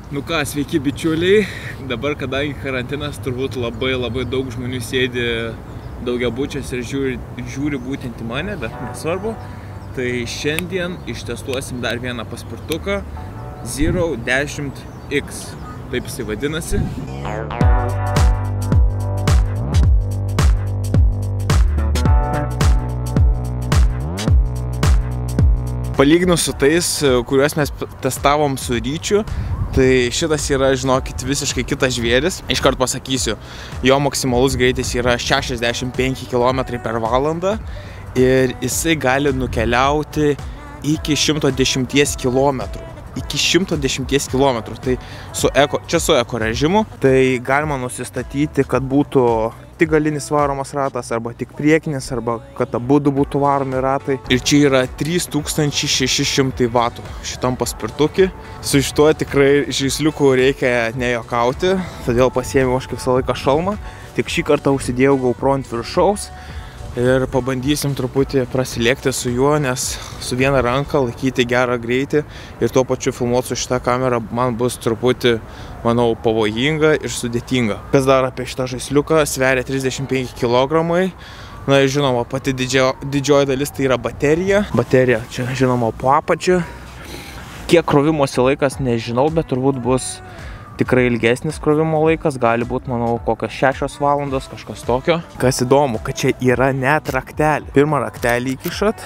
Nu ką, sveiki bičiuliai. Dabar, kadangi karantinas, turbūt labai daug žmonių sėdi daugiabučiuose ir žiūri būtent į mane, bet nesvarbu. Tai šiandien ištestuosim dar vieną paspirtuką Zero 10X. Taip jisai vadinasi. Palyginus su tais, kuriuos mes testavom su Ryčiu, tai šitas yra, žinokit, visiškai kitas žvėris. Iškart pasakysiu, jo maksimalus greitis yra 65 km/h ir jisai gali nukeliauti iki 110 km. Iki 110 km. Tai čia su eko režimu, tai galima nusistatyti, kad būtų tik galinis varomas ratas, arba tik priekinis, arba kad abudu būtų varomi ratai. Ir čia yra 3600 vatų šitam paspirtukui. Su šituo tikrai žaisliuku reikia nejokauti, todėl pasiėmiau aš kaip visą laiką šalmą. Tik šį kartą užsidėjau GoPro ant viršaus ir pabandysim truputį prasilėkti su juo, nes su viena ranka laikyti gerą greitį ir tuo pačiu filmuoti su šitą kamerą man bus truputį, manau, pavojinga ir sudėtinga. Kas dar apie šitą žaisliuką? Sveria 35 kg. Na ir žinoma, pati didžioji dalis tai yra baterija. Baterija čia žinoma po apačiu. Kiek krovimosi laikas nežinau, bet turbūt bus tikrai ilgesnis krovimo laikas, gali būti, manau, kokios 6 valandos, kažkas tokio. Kas įdomu, kad čia yra net raktelį. Pirmą raktelį įkišat,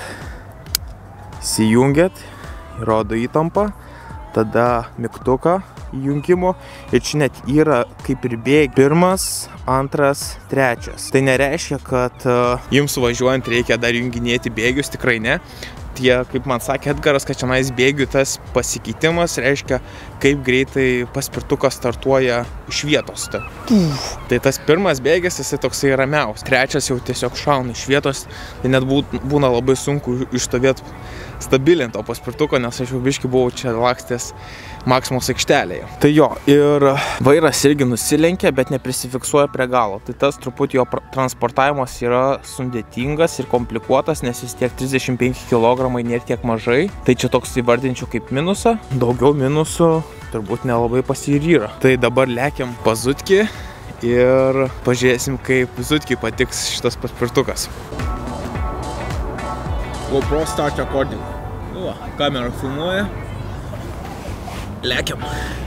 įsijungiat, rodo įtampą, tada mygtuką įjungimo ir čia net yra kaip ir bėgiai. Pirmas, antras, trečias. Tai nereiškia, kad jums važiuojant reikia dar junginėti bėgius, tikrai ne. Kaip man sakė Edgaras, kad šiandien bėgių tas pasikeitimas reiškia, kaip greitai paspirtukas startuoja iš vietos. Tai tas pirmas bėgis, jisai toksai ramiaus. Trečias jau tiesiog šauna iš vietos, tai net būna labai sunku išstovėti stabilint to paspirtuko, nes aš jau biškį buvau čia lakstęs Maksimos aikštelėje. Tai jo, ir vairas irgi nusilenkia, bet neprisifiksuoja prie galo. Tai tas truputį jo transportavimas yra sudėtingas ir komplikuotas, nes vis tiek 35 kg nėra tiek mažai. Tai čia toks įvardinčiau kaip minusą. Daugiau minusų turbūt nelabai pas jį yra. Tai dabar lekiam pas Zutkį ir pažiūrėsim, kaip Zutkį patiks šitas paspirtukas. GoPro start recording. Kamera filmuoja. Lekiam.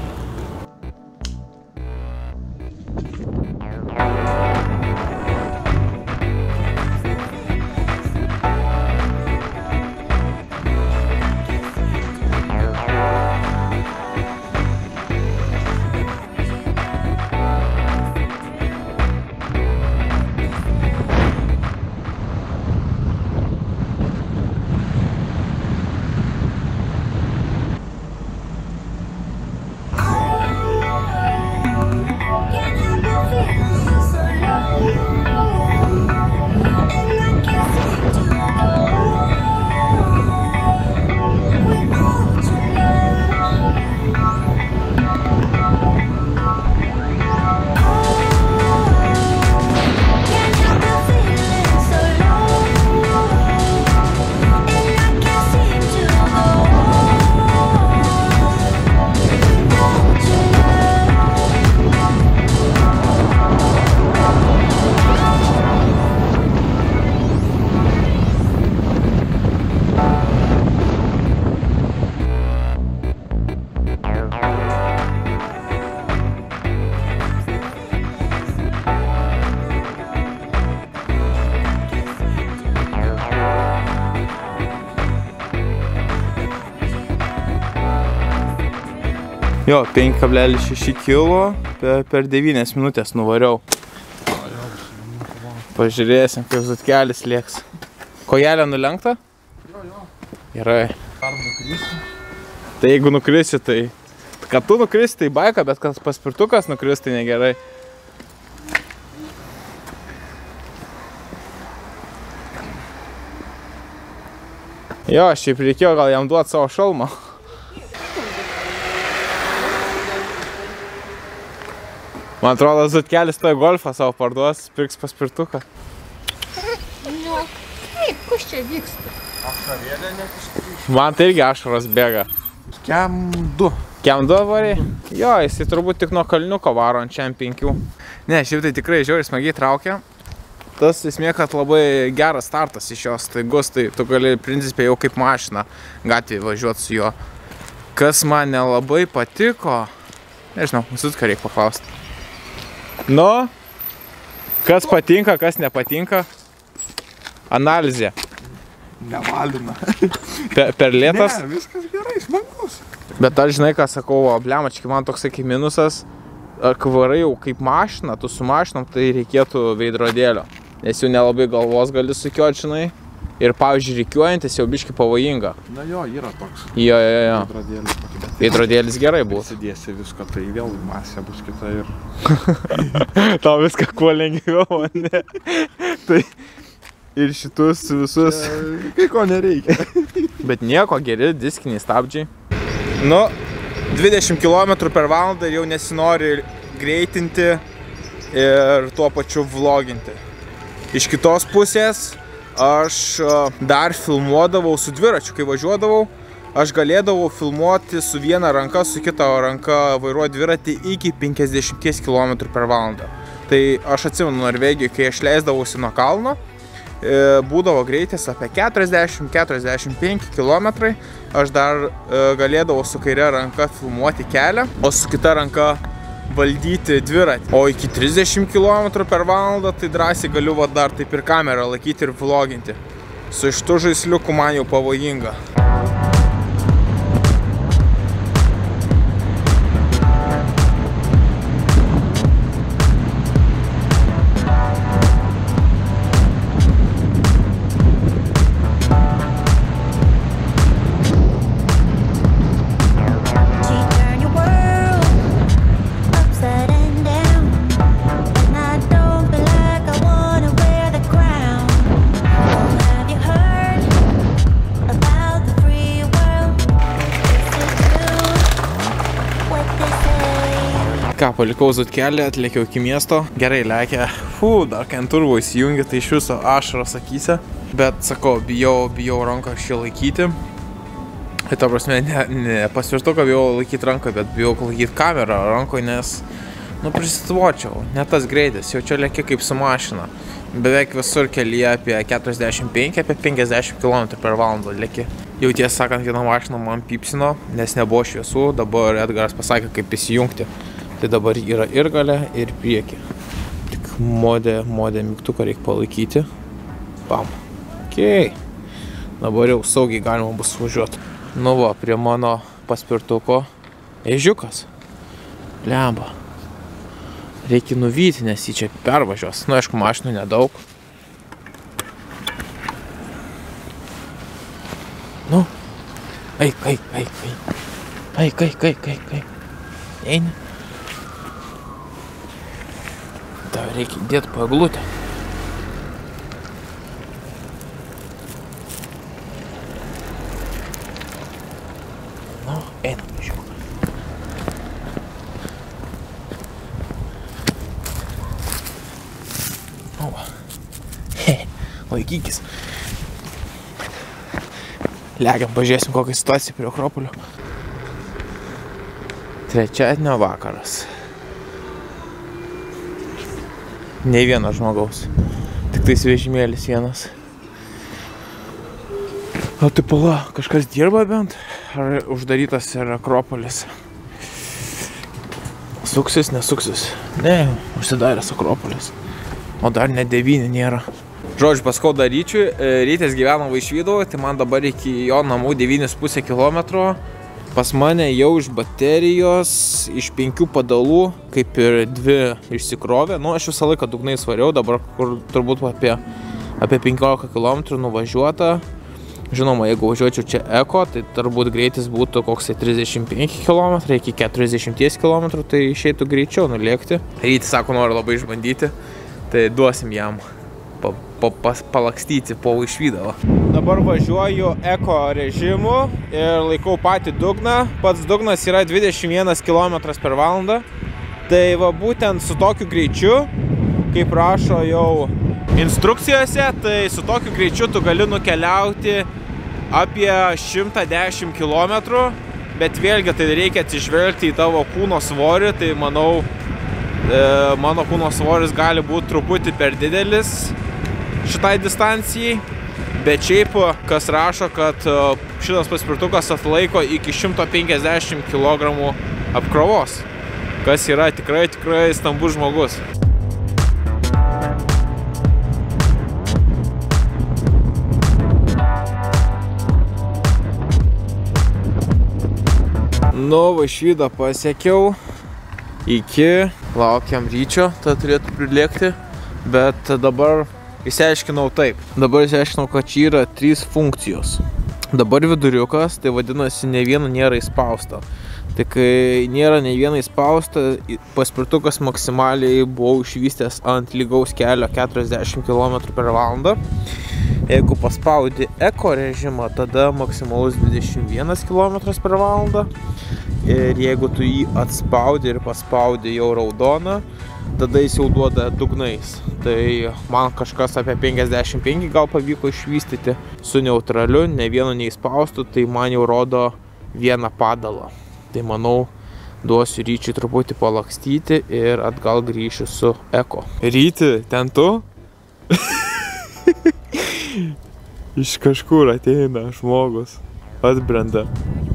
Jo, 5,6 kg per 9 minutės nuvariau. Pažiūrėsim, kaip Zutkelis lėks. Kojelė nulenkta? Jo. Gerai. Ar nukrisi? Tai jeigu nukrisi, tai... Kad tu nukrisi, tai baika, bet kad paspirtukas nukrisi, tai negerai. Jo, šiaip reikėjo gal jam duoti savo šalmą. Man atrodo, Zutkelis toj golfą savo parduos, pirks paspirtuką. Nu, kaip, kas čia vyksta? Ašarėlė net iš tikrųjų. Man tai irgi ašaros bėga. Kem 2. Kiam 2 variai? Jo, jisai turbūt tik nuo kalniuko varo ant šiam 5. Ne, šiaip tai tikrai žiauriai smagiai traukia. Tas esmė, kad labai geras startas iš jos staigus, tai tu gali principė jau kaip mašina gatvėje važiuoti su juo. Kas man nelabai patiko, nežinau, visus ką reikia paklausti. Nu, kas patinka, kas nepatinka? Analizė. Nevalina. Per lėtas? Ne, viskas gerai, smagus. Bet aš žinai, ką sakau, blemački, man toksai kaip minusas, kai varai jau kaip mašina, tu su mašinom, tai reikėtų veidrodėlio. Nes jau nelabai galvos gali sukiot, žinai. Ir, pavyzdžiui, rikiuojantis jau biški pavojinga. Na jo, yra toks. Jo. Veidrodėlis pakibė. Veidrodėlis gerai bus. Prisidėsi viską, tai vėl masė bus kita ir... Tau viską kuo lengviau, ne? Tai ir šitus visus... Kai ko nereikia. Bet nieko, geri diskiniai stabdžiai. Nu, 20 km per valandą ir jau nesinori greitinti ir tuo pačiu vloginti. Iš kitos pusės aš dar filmuodavau su dviračiu, kai važiuodavau. Aš galėdavau filmuoti su viena ranka, su kita ranka vairuoti dviratį iki 50 km per valandą. Tai aš atsimenu Norvegijoje, kai aš leisdavausi nuo kalno, būdavo greitis apie 40-45 km. Aš dar galėdavau su kaire ranka filmuoti kelią, o su kita ranka valdyti dviratį. O iki 30 km per valandą tai drąsiai galiu dar taip ir kamerą laikyti ir vloginti. Su šitu žaisliuku man jau pavojinga. Ką, palikau Zutkelį, atlėkiau iki miesto. Gerai lekia. Dar kai ant turbo įsijungi, tai iš viso ašaros akyse. Bet, sakau, bijau ranką šį laikyti. Tai ta prasme, ne pasvirtuką bijau laikyti ranką, bet bijau laikyti kamerą rankoje, nes, prisitvočiau. Ne tas greitis, jau čia lėki kaip su mašina. Beveik visur kelyje apie 45, apie 50 km per valandą lėki. Jau tiesą sakant, viena mašina man pipsino, nes nebuvo šviesų. Dabar Edgaras pasakė, kaip įsijungti. Tai dabar yra ir gale, ir priekį. Tik modė mygtuką reikia palaikyti. Pam. Okei. Dabar jau saugiai galima bus važiuoti. Nu va, prie mano paspirtuko ežiukas. Lemba. Reikia nuvyti, nes jį čia pervažiuos. Nu, aišku, mašinų nedaug. Nu. Eik. Eini. Tau reikia dėti po eglutę. Nu, einam, žiūrėk. Nu va. Laikykis. Legiam, pažiūrėsim kokią situaciją prie Akropolio. Trečiadienio vakaras. Nei vieno žmogaus. Tik tais vežimėlis vienas. O tai pala, kažkas dirba bent? Ar uždarytas yra Akropolis? Suksis, nesuksis? Ne, užsidaręs Akropolis. O dar net 9 nėra. Žodžiu, paskau dar Ryčiui. Rytis gyvena Vaišvydovoje, tai man dabar iki jo namų 9,5 km. Pas mane jau iš baterijos, iš 5 padalų, kaip ir 2 išsikrovė. Nu, aš visą laiką dugnai svariau, dabar kur turbūt apie 15 km nuvažiuota. Žinoma, jeigu važiuočiau čia eko, tai turbūt greitis būtų koks 35 km, iki 40 km, tai išeitų greičiau nulėkti. Rytis sako, nori labai išbandyti, tai duosim jam palakstyti po Vaišvydovą. Dabar važiuoju eko režimu ir laikau patį dugną. Pats dugnas yra 21 km per valandą. Tai va būtent su tokiu greičiu, kaip rašo jau instrukcijose, tai su tokiu greičiu tu gali nukeliauti apie 110 km. bet vėlgi tai reikia atsižvelgti į tavo kūno svorį, tai manau, mano kūno svoris gali būti truputį per didelis šitai distancijai, bet šiaip kas rašo, kad šitas paspirtukas atlaiko iki 150 kg apkrovos, kas yra tikrai stambus žmogus. Nu, Vašvydą pasiekiau, laukiam ryčio, tai turėtų prilėkti, bet dabar išsiaiškinau taip. Dabar išsiaiškinau, kad čia yra 3 funkcijos. Dabar viduriukas, tai vadinasi, ne viena nėra įspausta. Tai kai nėra ne viena įspausta, paspirtukas maksimaliai buvau išvystęs ant lygaus kelio 40 km/h. Jeigu paspaudi eko režimą, tada maksimalus 21 km/h. Ir jeigu tu jį atspaudi ir paspaudi jau raudoną, tada jis jau duoda dugnais. Tai man kažkas apie 55 gal pavyko išvystyti su neutraliu, ne vieno neįspaustu, tai man jau rodo vieną padalą. Tai manau, duosiu Ryčiui truputį palakstyti ir atgal grįšiu su eko. Ryti, ten tu? Iš kažkur ateina žmogus, atbrenda.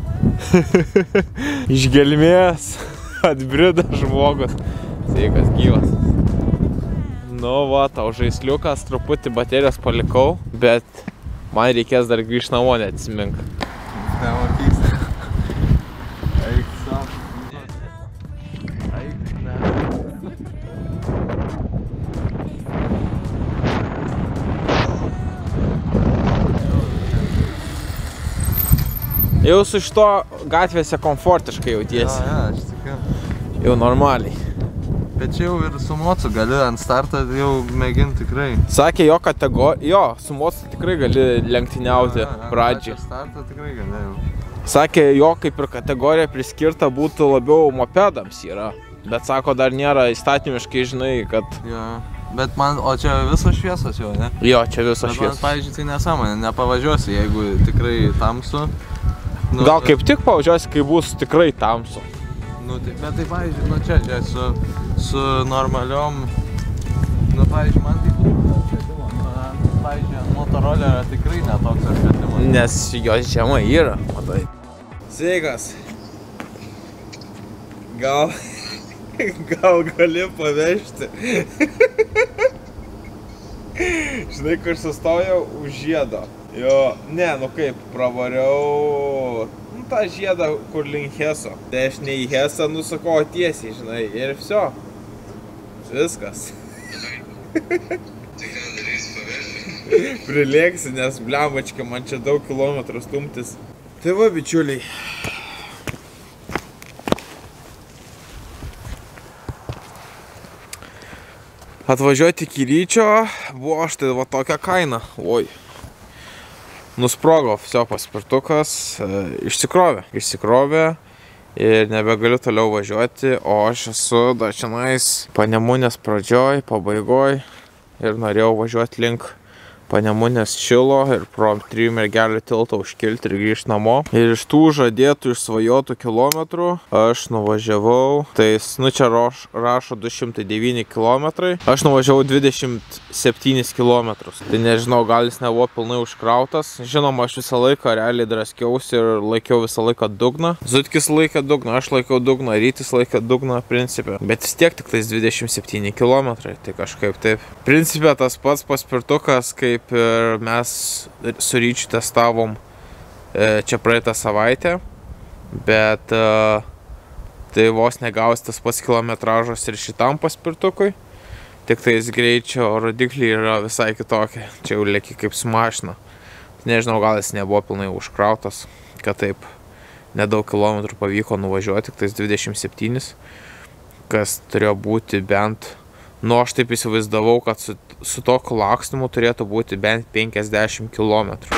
Iš gelmės atbrida žmogus. Sveikas, gyvas. Nu va, tau žaisliukas, truputį baterijos palikau, bet man reikės dar grįžti namo, neatsimink. Nematys. Eik savo. Eik, ne. Jau su šito gatvėse komfortiškai jautiesi. Ja, aš tikiu. Jau normaliai. Bet čia jau ir su mocu gali ant startą jau mėginti tikrai. Sakė, jo kategorija, jo, su mocu tikrai gali lenktyniauti pradžiai. Startą tikrai gali jau. Sakė, jo kaip ir kategorija priskirta būtų labiau mopedams yra. Bet sako, dar nėra įstatymiškai, žinai, kad... Jo. Bet man, o čia visos šviesos jau, ne? Jo, čia visos šviesos. Bet man, pavyzdžiui, tai nesąmonė, nepavažiuosi, jeigu tikrai tamsu. Nu, gal kaip tik pavažiuosi, kai bus tikrai tamsu. Nu, bet tai, pavyzdžiui, nu čia su normaliom, nu, pavyzdžiui, man tai būtų apšvietimo, pavyzdžiui, Motorolerio tikrai netoks apšvietimas. Nes jos žemai yra, matai. Sveikas. Gal gali pavežti. Žinai, kur sustojau už žiedo. Jo, ne, nu kaip, pravariau tą žiedą, kur link Heso. Tai aš ne į Hesą nusakau tiesiai, žinai, ir viso. Viskas. Prilėksi, nes blembačka, man čia daug kilometrų stumtis. Tai va, bičiuliai. Atvažiuoti iki Ryčio buvo štai va tokia kaina. Oi. Nusprogo viso paspirtukas, išsikrovė ir nebegaliu toliau važiuoti, o aš esu dar čionais Panemunės pradžioj, pabaigoj ir norėjau važiuoti link Panemunės šilo ir pro 3 Mergelių tiltą užkilti ir grįžti namo. Ir iš tų žadėtų išsvajotų kilometrų aš nuvažiavau, tai nu čia rašo 209 kilometrai, aš nuvažiavau 27 kilometrus. Tai nežinau, gal jis nebuvo pilnai užkrautas. Žinoma, aš visą laiką realiai draskiausi ir laikiau visą laiką dugną. Zutkis laikė dugną, aš laikiau dugną, Rytis laikė dugną principė. Bet vis tiek tik tais 27 kilometrai, tai kažkaip taip. Principė tas pats paspirtukas, kaip ir mes su Ryčiu testavom čia praeitą savaitę, bet tai vos negaus tas pats kilometražas ir šitam paspirtukui, tik tais greičio rodikliai yra visai kitokie, čia jau lėki kaip su mašina. Nežinau, gal jis nebuvo pilnai užkrautas, kad taip nedaug kilometrų pavyko nuvažiuoti, tik tais 27, kas turėjo būti bent, nu aš taip įsivaizdavau, kad su tokiu lakstymu turėtų būti bent 50 kilometrų.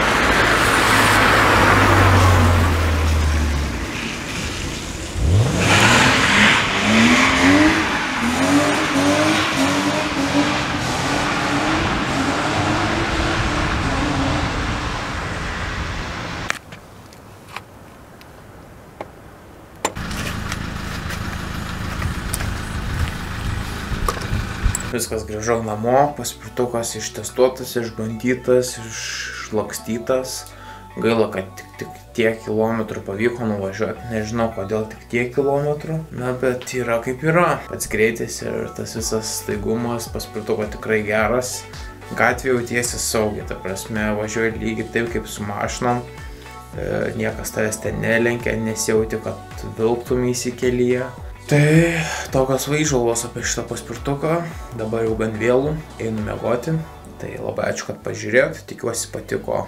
Viskas grįžau namo, paspirtukas ištestuotas, išbandytas, išlakstytas. Gaila, kad tik tiek kilometrų pavyko nuvažiuoti. Nežinau, kodėl tik tiek kilometrų. Na, bet yra kaip yra. Pats greitis ir tas visas staigumas paspirtuko tikrai geras. Gatvė jautiesi saugiai, ta prasme, važiuoji lygiai taip kaip su mašinom. Niekas tavęs ten nelenkia, nesijauti, kad vilktum įsikelyje. Tai tokios įžvalgos apie šitą paspirtuką. Dabar jau gan vėlų, einu miegoti. Tai labai ačiū, kad pažiūrėjot. Tikiuosi patiko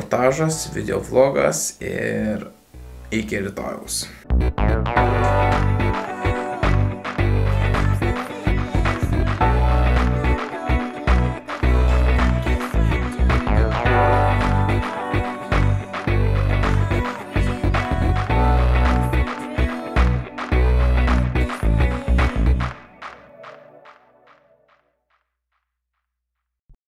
reportažas, video vlogas ir iki rytojaus.